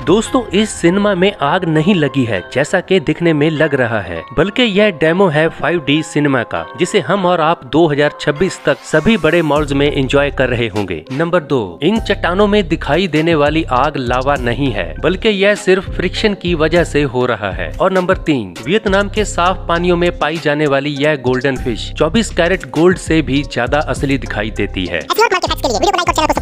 दोस्तों इस सिनेमा में आग नहीं लगी है जैसा कि दिखने में लग रहा है, बल्कि यह डेमो है 5D सिनेमा का, जिसे हम और आप 2026 तक सभी बड़े मॉल्स में एंजॉय कर रहे होंगे। नंबर 2, इन चट्टानों में दिखाई देने वाली आग लावा नहीं है, बल्कि यह सिर्फ फ्रिक्शन की वजह से हो रहा है। और नंबर 3, वियतनाम के साफ पानियों में पाई जाने वाली यह गोल्डन फिश 24 कैरेट गोल्ड से भी ज्यादा असली दिखाई देती है।